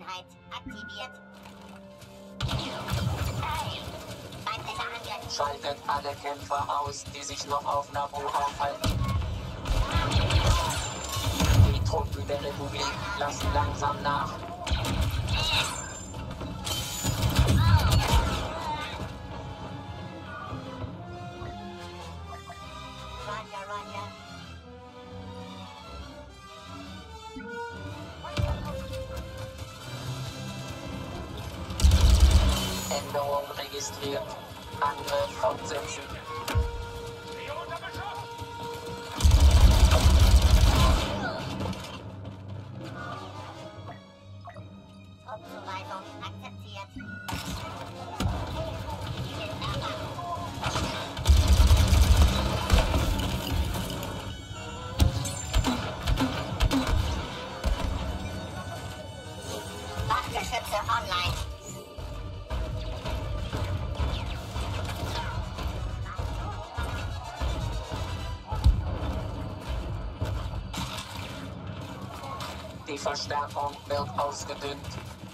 Einheit aktiviert. Feindlicher Angriff. Schaltet alle Kämpfer aus, die sich noch auf Naboo aufhalten. Die Truppen der Republik lassen langsam nach. Roger, Roger. Änderung registriert. Angriff fortsetzen. Truppenzuweisung akzeptiert. Wachgeschütze online. Die Verstärkung wird ausgedünnt.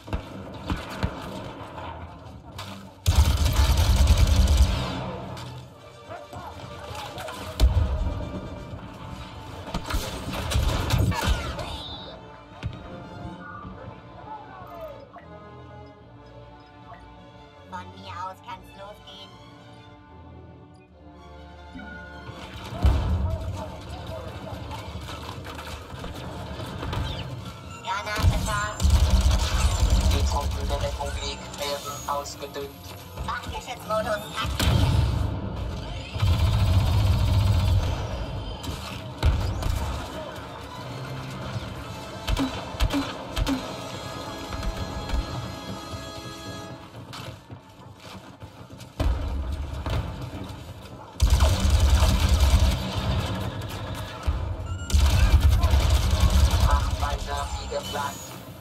Von mir aus kann's losgehen. Granatenschaden. Die Truppen der Republik werden ausgedünnt. Wachgeschützmodus aktiviert. Macht weiter wie geplant.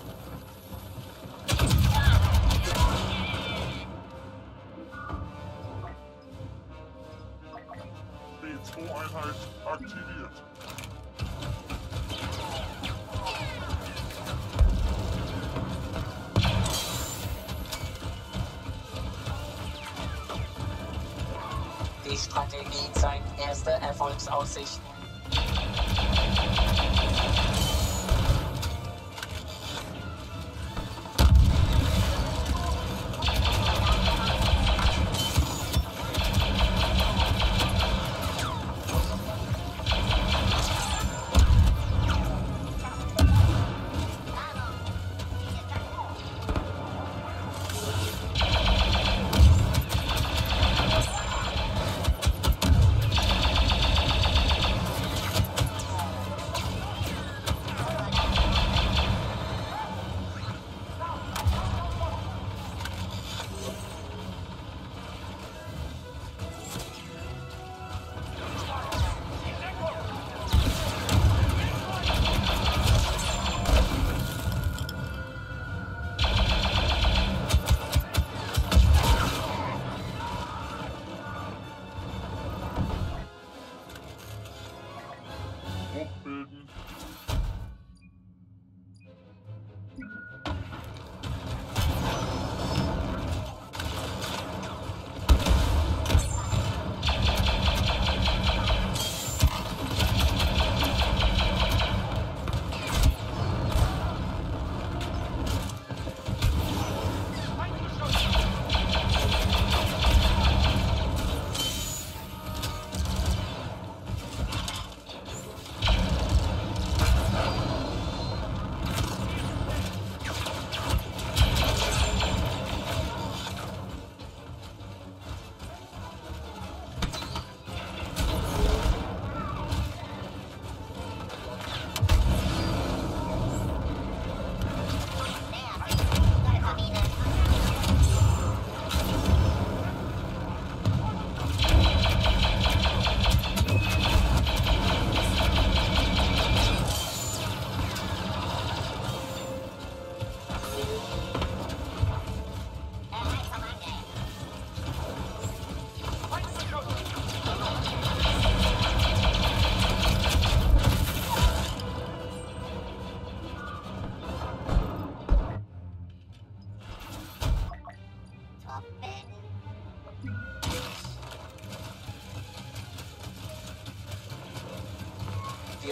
B2-Einheit aktiviert. Die Strategie zeigt erste Erfolgsaussichten.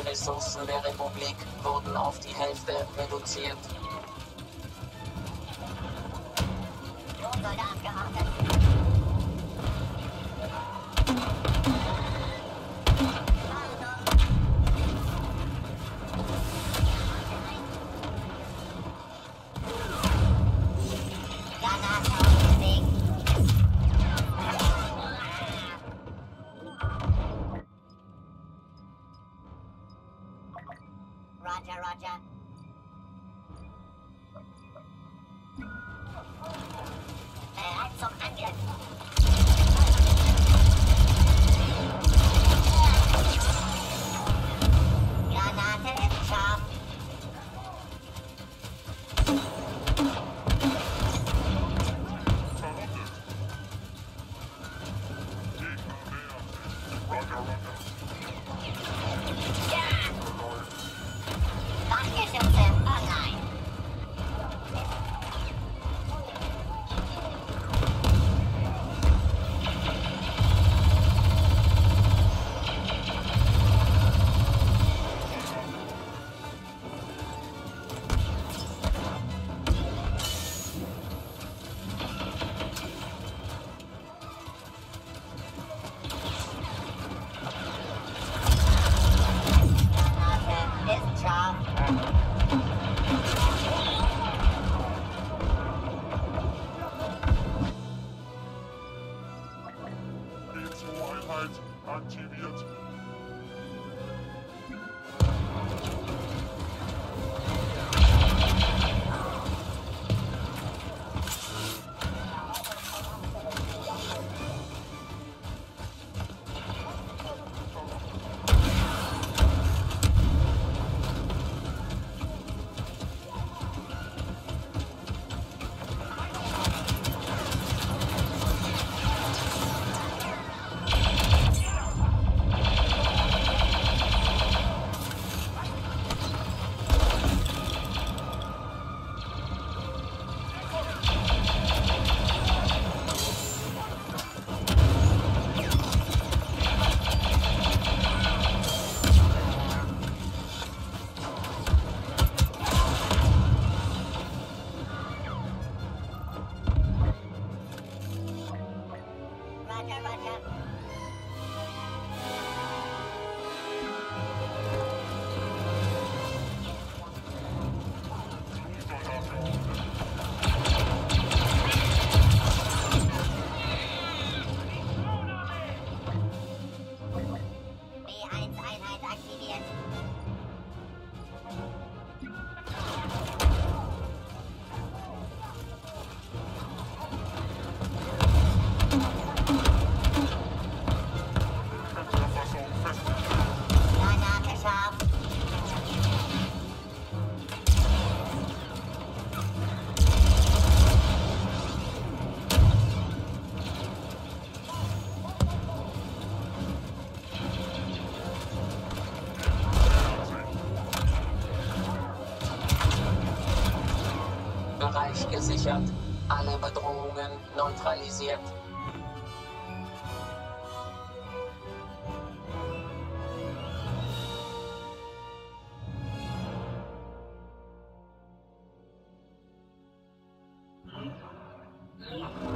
Ressourcen der Republik wurden auf die Hälfte reduziert. Soldat geortet. Granate auf dem Weg. Roger, Roger. Bereit zum Angriff. Granate ist scharf. Verwundet. Gegner nähern sich. Roger, Roger. Wachgeschütze online. Granate ist scharf. G2-Einheit aktiviert. Roger, Roger. Soldat geortet. B1-Einheit aktiviert. Panzerfassung festgestellt. Granate scharf. Bereich gesichert. Alle Bedrohungen neutralisiert. Nähern